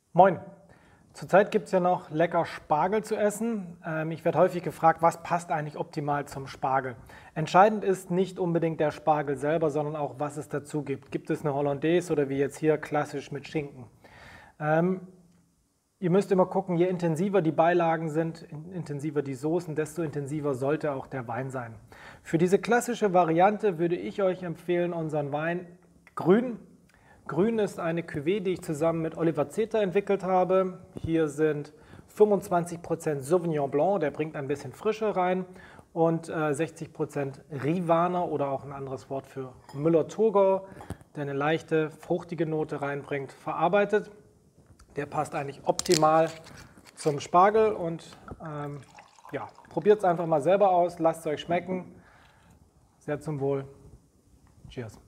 Moin! Zurzeit gibt es ja noch lecker Spargel zu essen. Ich werde häufig gefragt, was passt eigentlich optimal zum Spargel? Entscheidend ist nicht unbedingt der Spargel selber, sondern auch, was es dazu gibt. Gibt es eine Hollandaise oder wie jetzt hier klassisch mit Schinken? Ihr müsst immer gucken, je intensiver die Beilagen sind, intensiver die Soßen, desto intensiver sollte auch der Wein sein. Für diese klassische Variante würde ich euch empfehlen, unseren Wein grün. Grün ist eine Cuvée, die ich zusammen mit Oliver Zeter entwickelt habe. Hier sind 25% Sauvignon Blanc, der bringt ein bisschen Frische rein, und 60% Rivaner oder auch ein anderes Wort für Müller-Thurgau, der eine leichte, fruchtige Note reinbringt, verarbeitet. Der passt eigentlich optimal zum Spargel und ja, probiert es einfach mal selber aus, lasst es euch schmecken. Sehr zum Wohl. Cheers.